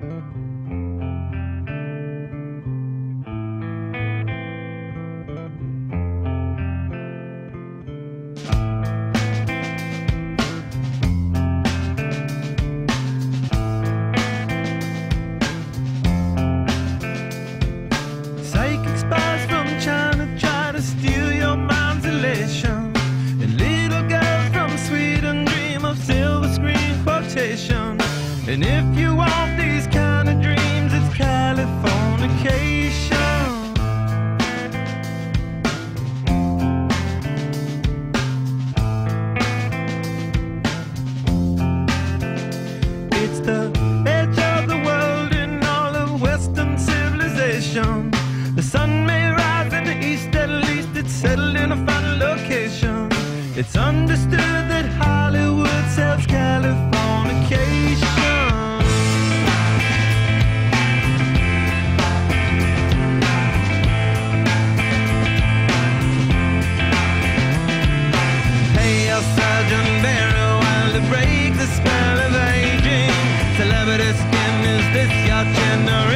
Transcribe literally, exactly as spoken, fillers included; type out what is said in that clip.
Psychic spies from China try to steal your mind's elation, and little girls from Sweden dream of silver screen quotation. And if you want these kind of dreams, it's Californication. It's the edge of the world in all of Western civilization. The sun may rise in the east, at least it's settled in a final location. It's understood that Hollywood sells Californication. Hey, your surgeon very well to break the spell of aging. Celebrity skin, is this your generation?